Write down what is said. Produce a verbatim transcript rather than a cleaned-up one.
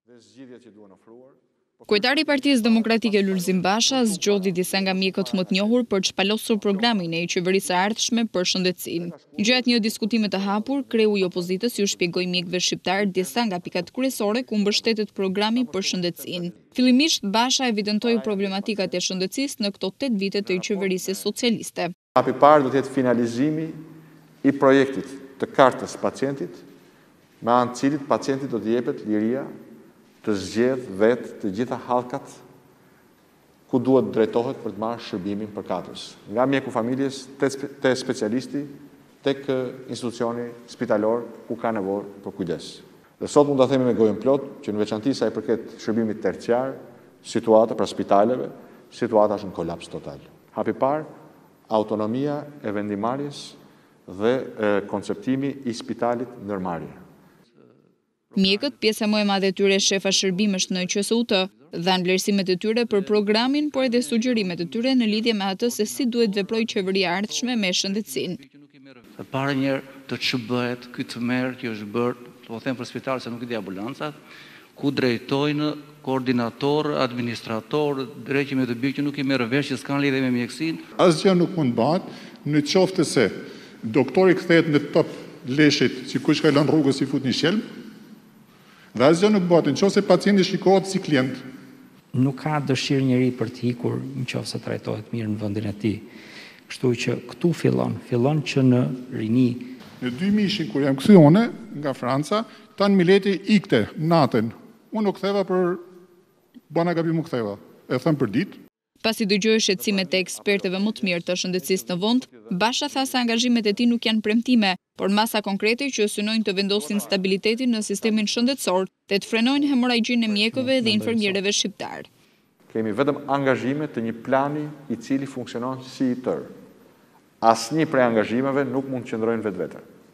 Kryetari i Partisë Demokratike Lulzim Basha zgjodhi disa nga mjekët më të njohur për të shpalosur programin e qeverisë së ardhshme për shëndetësinë. Gjatë një diskutimi të hapur, kreu i opozitës ju shpjegoi mjekëve shqiptar disa nga pikat kryesore ku mbështetet programi për shëndetësinë. Fillimisht Basha evidentoi problematikat e shëndetësisë në këto tetë vite të qeverisë socialiste. Hapi parë do të jetë finalizimi i projektit të kartës pacientit, me anë të cilit pacientit do të jepet liria të zgjedh vetë të gjitha hallkat ku duhet drejtohet për të marrë shërbimin përkatës. Nga mjeku familjes te specialisti tek institucioni spitalor ku ka nevojë për kujdes. Dhe sot mund ta themi me gojën plot që në veçanti sa i përket shërbimit terciar, situata pra spitaleve, situata është në kolaps total. Hapi parë, autonomia e vendimarrjes dhe e, konceptimi i spitalit ndërmarrje. Mjekët, pjesa më e madhe e tyre shefa shërbimësh në Q S U T, dhanë vlerësimet e tyre për programin, por edhe sugjerimet e tyre në lidhje me atë se si duhet veprojë qeveria e ardhshme me shëndetësinë. E para njerë të që bëhet ky tmerr që është bërë, po them për spital se nuk i di ambulancat, ku drejtojnë koordinator, administrator, drejtime të bikë që nuk i merr vesh që s'kan lidhje me mjekësinë. Asgjë nuk mund bëhet në qoftë se doktori kthehet në top leshit, si kush ka lënë rrugës si fut një shelm, dhe asgjë nuk bëhet nëse pacienti shikohet si klient. Nuk ka dëshirë njëri për të ikur nëse trajtohet mirë në vendin e tij. Kështu që këtu fillon, fillon që në rini. Në dy mijë kur jam kthy unë nga Franca, tan mileti ikte natën. Unë u ktheva për bëna gabim u ktheva. E them për ditë. Pasi dëgjoi shqetësimet e ekspertëve më të mirë të shëndetësisë në vend, Basha tha se angazhimet e tij nuk janë premtime, por masa konkrete që synojnë të vendosin stabilitetin në sistemin shëndetësor, dhe të frenojnë hemorragjinë e mjekëve dhe infermierëve shqiptar. Kemi vetëm angazhime të një plani i cili funksionon si i tërë. Asnjë prej angazhimeve nuk mund të qëndrojnë vetvete.